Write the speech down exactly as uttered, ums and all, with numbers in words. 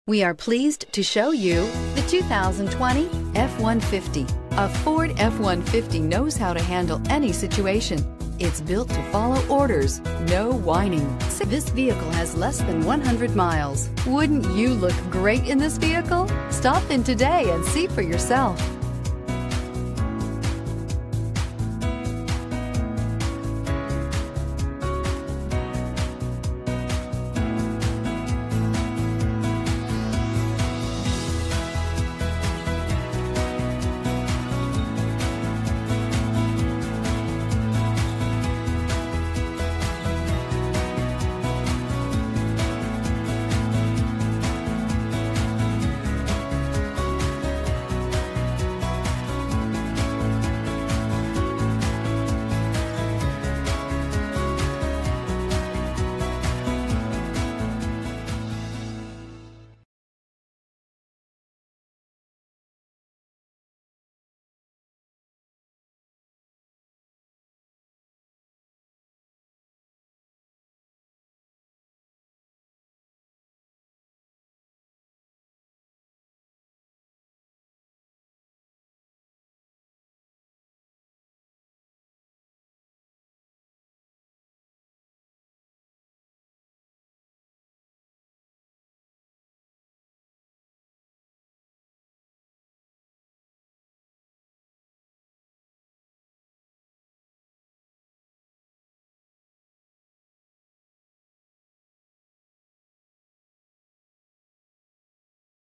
We are pleased to show you the two thousand twenty F one fifty. A Ford F one fifty knows how to handle any situation. It's built to follow orders, no whining. This vehicle has less than one hundred miles. Wouldn't you look great in this vehicle? Stop in today and see for yourself.